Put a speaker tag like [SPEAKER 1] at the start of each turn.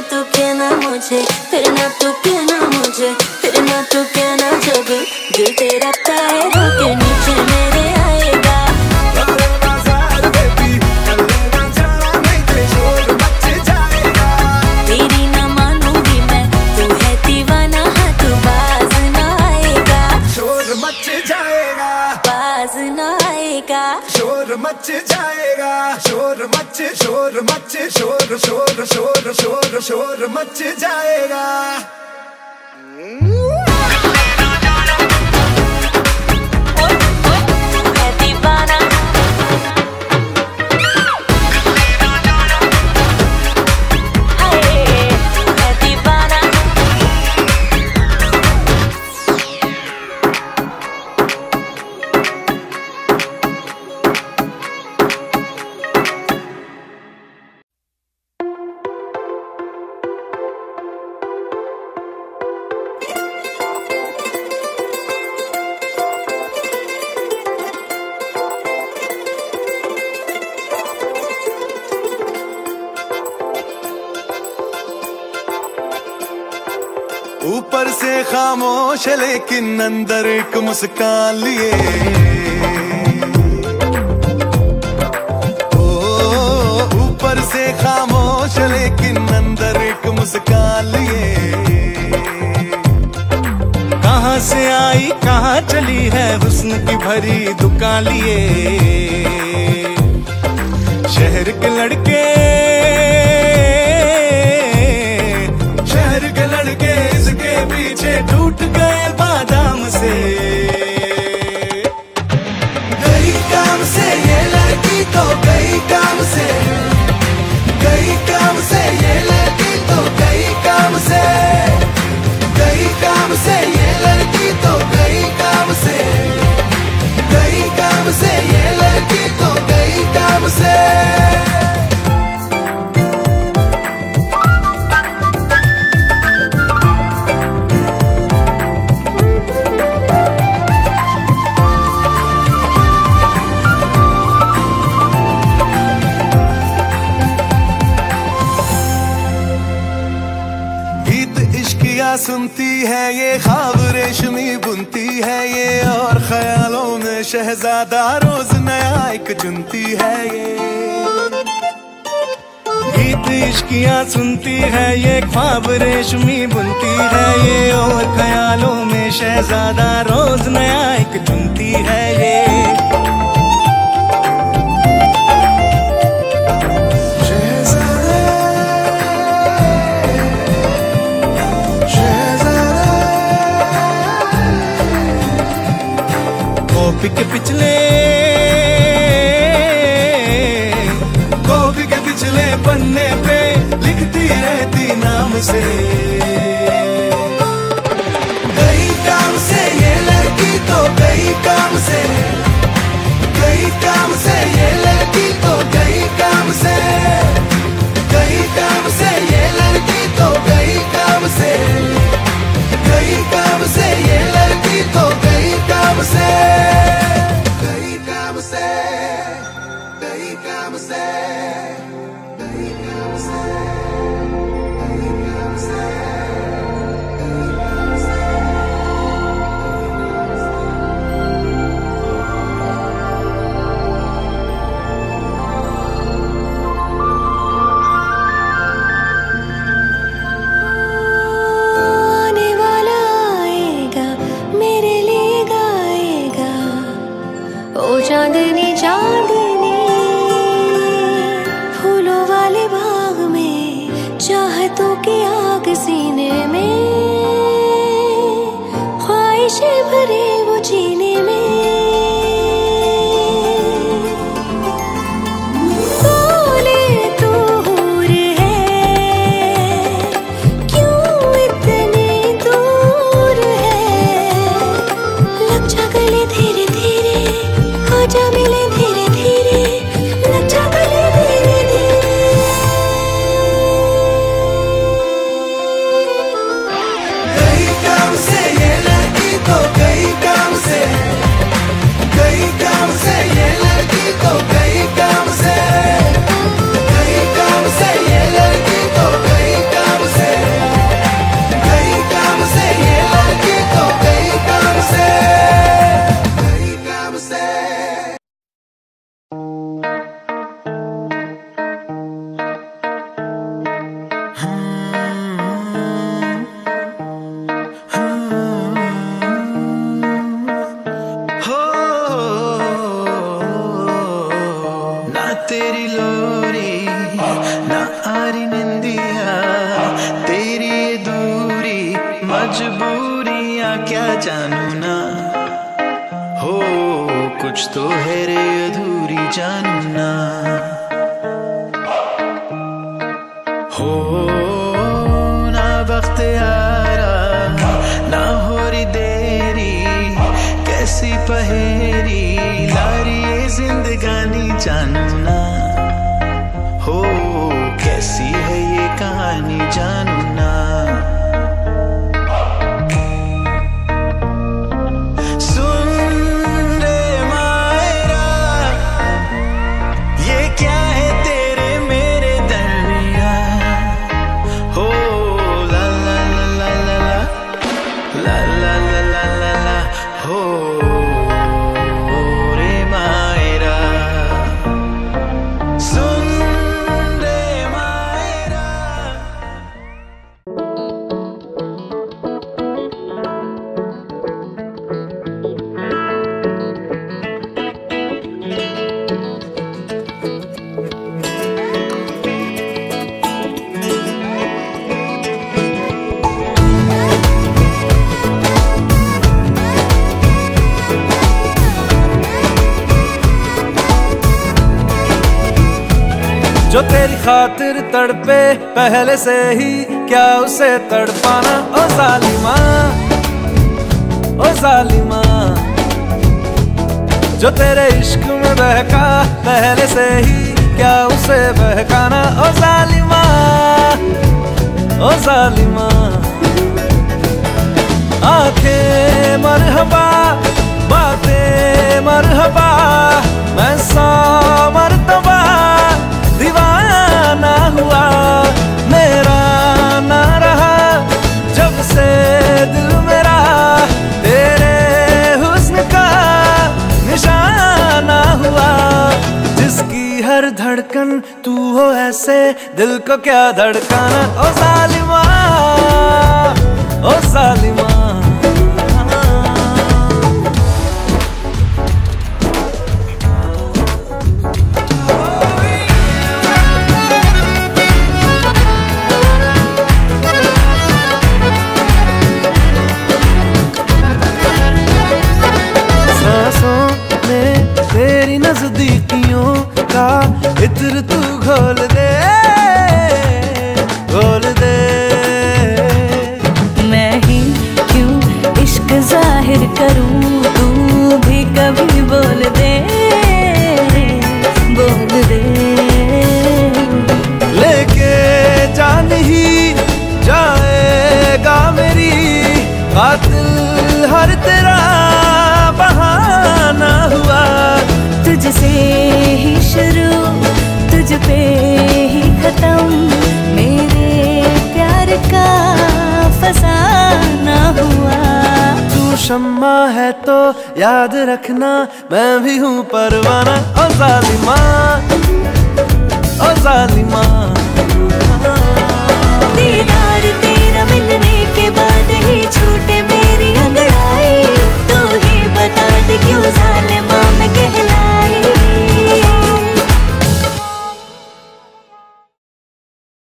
[SPEAKER 1] तू कहना मुझे, फिर ना तू कहना मुझे, फिर ना तू कहना जब दिल तेरा पैर के नीचे मेरे आएगा। तेरी ना मानूंगी मैं, तू है दीवाना, हाँ तू बाज ना आएगा।
[SPEAKER 2] शोर मच जाएगा,
[SPEAKER 1] बाज ना आएगा।
[SPEAKER 2] शोर मच जाएगा, शोर मच, शोर मच, शोर शोर शोर शोर शोर मच जाएगा। ऊपर से खामोश लेकिन अंदर एक मुस्कान लिए, ओ ऊपर से खामोश लेकिन अंदर एक मुस्कान लिए। कहाँ से आई कहाँ चली है हुस्न की भरी दुकान लिए। शहर के लड़के पीछे टूट गए बादाम से। गई काम से ये लड़की तो गई काम से, गई काम से ये लड़की तो गई काम से, गई काम से ये लड़की तो गई काम से, गई काम से ये लड़की तो गई काम से। सुनती है ये ख्वाब रेशमी बुनती है ये, और ख्यालों में शहजादा रोज नया एक चुनती है ये। गीत इश्कियाँ सुनती है ये, ख्वाब रेशमी बुनती है ये, और ख्यालों में शहजादा रोज नया एक चुनती है ये। कॉपी के पिछले पन्ने पे लिखती रहती नाम से। गई काम से ये लड़की तो गई काम से, गई काम से ये लड़की तो गई काम से, गई काम से ये लड़की तो गई काम से, गई काम से ये लड़की तो गई काम से।
[SPEAKER 1] चांदनी चांदनी फूलों वाले बाग में चाहतों की आग सीने
[SPEAKER 3] तेरी लोरी ना आरी निंदिया, तेरी दूरी मजबूरियां क्या जानू ना, हो कुछ तो है रे अधूरी जानू ना, हो ना वक्त यारा ना हो रही देरी, कैसी पहेरी लारी ये जिंदगानी जानू ना, हो कैसी है ये कहानी जानू ना। सुन रे मायरा ये क्या है तेरे मेरे दरमिया, हो ला ला ला ला ला ला ला ला ला ला ला हो रे मायरा, सुन रे मायरा।
[SPEAKER 4] जो तेरी खातिर तड़पे पहले से ही क्या उसे तड़पाना, ओ जालिमा ओ जालिमा। जो तेरे इश्क में बहका पहले से ही क्या उसे बहकाना, ओ जालिमा ओ जालिमा। आंखें मरहबा बातें मरहबा, मैं 100 मरतबा दीवाना हुआ, मेरा ना रहा जब से दिल मेरा तेरे हुस्न का निशाना हुआ। जिसकी हर धड़कन तू हो ऐसे दिल को क्या धड़काना, ओ जालिमा ओ जालिमा। तेरी नजदीकियों का इत्र तू घोल दे घोल दे।
[SPEAKER 1] मैं ही क्यों इश्क जाहिर करूं, तू भी कभी बोल दे बोल दे।
[SPEAKER 4] लेके जान ही जाएगा मेरी कातिल हर तेरा बहाना हुआ।
[SPEAKER 1] तुझसे ही शुरू तुझ पे ही खत्म, मेरे प्यार का फसाना हुआ।
[SPEAKER 4] तू शम्मा है तो याद रखना मैं भी हूँ परवाना, ओ जालिमा ओ जालिमा।